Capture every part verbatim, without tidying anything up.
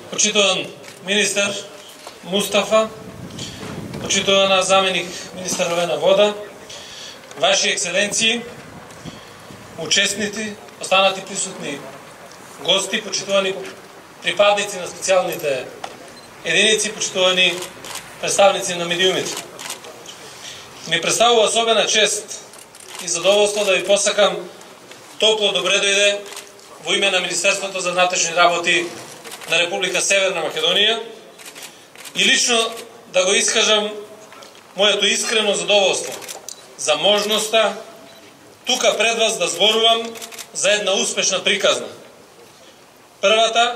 Почитуван министар Мустафа, почитувана заменик министар на вода, Ваши екселенции, участници, останати присутни гости, почитувани припадници на специалните единици, почитувани представници на медиумите. Ми представува особена чест и задоволство да ви посакам топло добре дојде во име на Министерството за внатрешни работи на Република Северна Македонија и лично да го искажам моето искрено задоволство за можноста тука пред вас да зборувам за една успешна приказна. Првата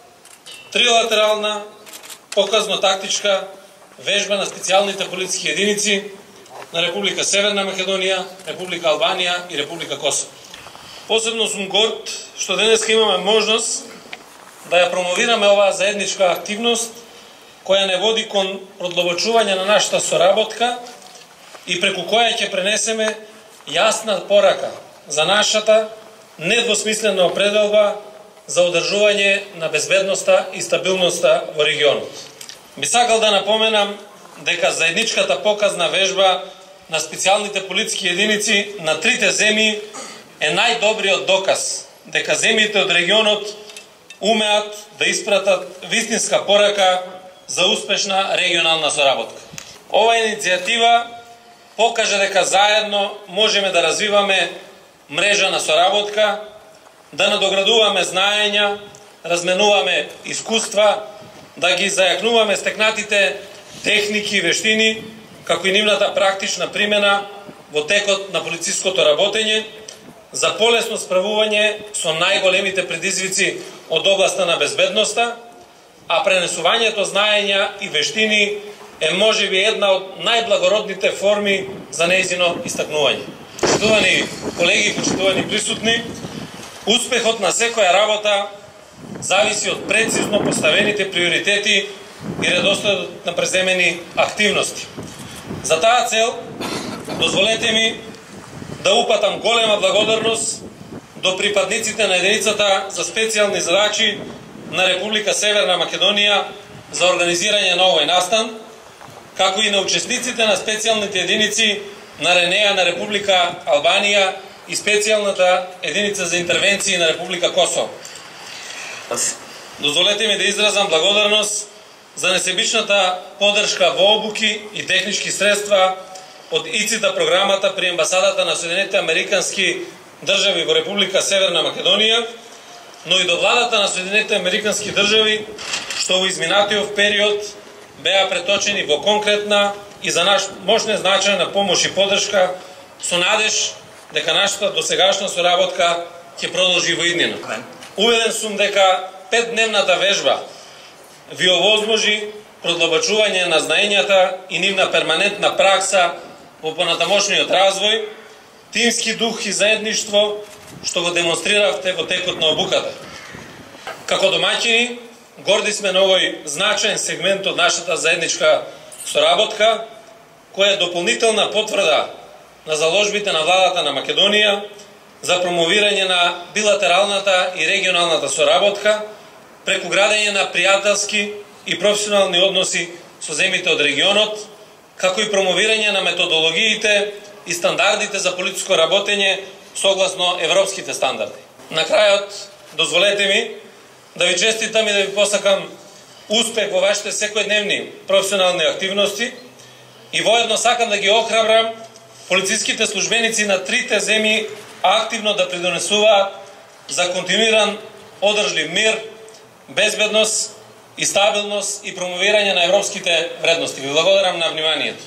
трилатерална показно-тактичка вежба на специјалните полициски единици на Република Северна Македонија, Република Албанија и Република Косово. Посебно сум горд што денеска имаме можност да ја промовираме оваа заедничка активност која не води кон продлабочување на нашата соработка и преку која ќе пренесеме јасна порака за нашата недвосмислена определба за одржување на безбедноста и стабилноста во регионот. Би сакал да напоменам дека заедничката показна вежба на специјалните полициски единици на трите земји е најдобриот доказ дека земјите од регионот умеат да испратат вистинска порака за успешна регионална соработка. Ова иницијатива покажа дека заедно можеме да развиваме мрежа на соработка, да надоградуваме знаења, разменуваме искуства, да ги зајакнуваме стекнатите техники и вештини, како и нивната практична примена во текот на полициското работење, за полесно справување со најголемите предизвици од областа на безбедноста, а пренесувањето знаења и вештини е можеби една од најблагородните форми за нејзино истакнување. Почитувани колеги, почитувани присутни, успехот на секоја работа зависи од прецизно поставените приоритети и редоследот на преземени активности. За таа цел, дозволете ми да упатам голема благодарност до припадниците на единицата за специјални задачи на Република Северна Македонија за организирање на овој настан, како и на учесниците на специјалните единици на РНЕА на Република Албанија и специјалната единица за интервенции на Република Косово. Дозволете ми да изразам благодарност за несебичната поддршка во обуки и технички средства од ИЦИТА програмата при амбасадата на Соединетите Американски држави во Република Северна Македонија, но и до владата на Соединетите Американски држави, што во изминатиот период беа преточени во конкретна и за наш мощна значајна помош и поддршка, со надеж дека нашата досегашна соработка ќе продолжи во иднина. Уведен сум дека петдневната вежба ви овозможи продлабочување на знаењата и нивна перманентна пракса во понатамошниот развој, тимски дух и заедништво што го демонстриравте во текот на обуката. Како домаќини, горди сме на овој значаен сегмент од нашата заедничка соработка, која е дополнителна потврда на заложбите на владата на Македонија за промовирање на билатералната и регионалната соработка преку градење на пријателски и професионални односи со земјите од регионот, како и промовирање на методологиите и стандардите за политичко работење согласно европските стандарди. На крајот, дозволете ми да ви честитам и да ви посакам успех во вашите секојдневни професионални активности и воедно сакам да ги охрабрам полициските службеници на трите земји активно да придонесуваат за континуиран одржлив мир, безбедност и стабилност и промовирање на европските вредности. Ви благодарам на вниманието.